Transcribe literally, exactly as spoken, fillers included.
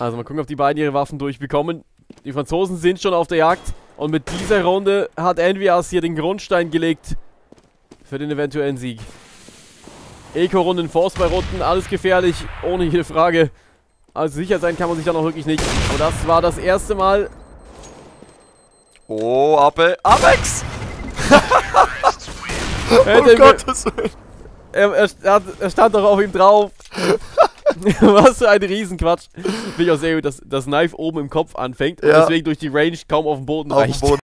Also mal gucken, ob die beiden ihre Waffen durchbekommen. Die Franzosen sind schon auf der Jagd. Und mit dieser Runde hat Envias hier den Grundstein gelegt für den eventuellen Sieg. Eco-Runden, Force bei Runden, alles gefährlich, ohne jede Frage. Also sicher sein kann man sich da noch wirklich nicht. Aber das war das erste Mal. Oh, Abe. Abex! Oh Gottes Willen. Er, er, er stand doch auf ihm drauf. Was für ein Riesenquatsch. Finde ich auch sehr gut, dass das Knife oben im Kopf anfängt und ja. deswegen durch die Range kaum auf den Boden auf reicht. Den Boden.